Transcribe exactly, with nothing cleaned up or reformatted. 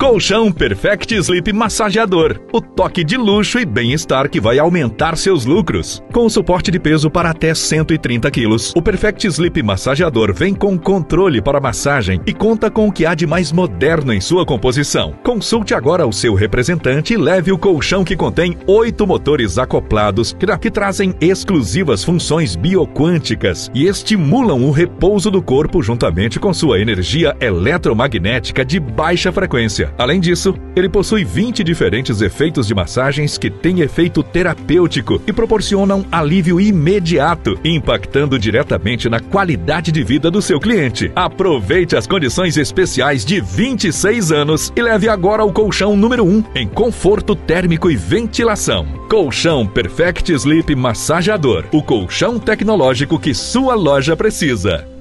Colchão Perfect Sleep Massageador. O toque de luxo e bem-estar que vai aumentar seus lucros. Com suporte de peso para até cento e trinta quilos. O Perfect Sleep Massageador vem com controle para massagem e conta com o que há de mais moderno em sua composição. Consulte agora o seu representante e leve o colchão que contém oito motores acoplados que, que trazem exclusivas funções bioquânticas e estimulam o repouso do corpo juntamente com sua energia eletromagnética de baixa frequência. Além disso, ele possui vinte diferentes efeitos de massagens que têm efeito terapêutico e proporcionam alívio imediato, impactando diretamente na qualidade de vida do seu cliente. Aproveite as condições especiais de vinte e seis anos e leve agora o colchão número um em conforto térmico e ventilação. Colchão Perfect Sleep Massageador, o colchão tecnológico que sua loja precisa.